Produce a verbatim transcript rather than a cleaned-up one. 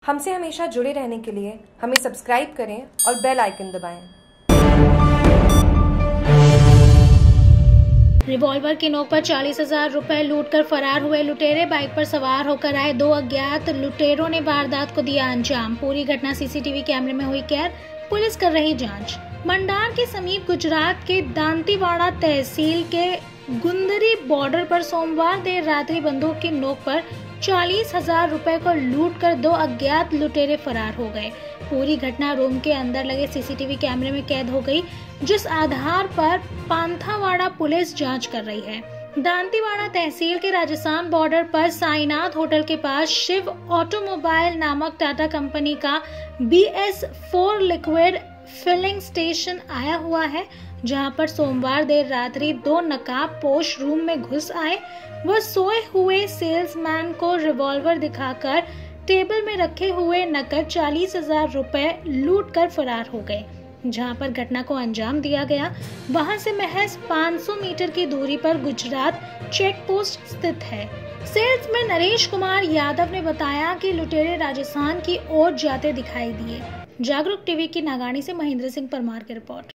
हमसे हमेशा जुड़े रहने के लिए हमें सब्सक्राइब करें और बेल आइकन दबाएं। रिवॉल्वर की नोक पर चालीस हजार रुपए लूटकर फरार हुए लुटेरे। बाइक पर सवार होकर आए दो अज्ञात लुटेरों ने वारदात को दिया अंजाम। पूरी घटना सीसीटीवी कैमरे में हुई कैद। पुलिस कर रही जांच। मंडार के समीप गुजरात के दांतीवाड़ा तहसील के गुंदरी बॉर्डर पर सोमवार देर रात्रि बंदूक की नोक पर चालीस हजार रुपए को लूटकर दो अज्ञात लुटेरे फरार हो गए। पूरी घटना रूम के अंदर लगे सीसीटीवी कैमरे में कैद हो गई, जिस आधार पर पांथावाड़ा पुलिस जांच कर रही है। दांतीवाड़ा तहसील के राजस्थान बॉर्डर पर साईनाथ होटल के पास शिव ऑटोमोबाइल नामक टाटा कंपनी का B S four liquid filling station आया हुआ है, जहां पर सोमवार देर रात्रि दो नकाबपोश रूम में घुस आए। वह सोए हुए सेल्समैन को रिवॉल्वर दिखाकर टेबल में रखे हुए नकद चालीस हजार रुपए लूट कर फरार हो गए। जहां पर घटना को अंजाम दिया गया, वहां से महज पाँच सौ मीटर की दूरी पर गुजरात चेक पोस्ट स्थित है। सेल्समैन नरेश कुमार यादव ने बताया कि लुटेरे राजस्थान की ओर जाते दिखाई दिए। जागरूक टीवी की नागानी से महेंद्र सिंह परमार की रिपोर्ट।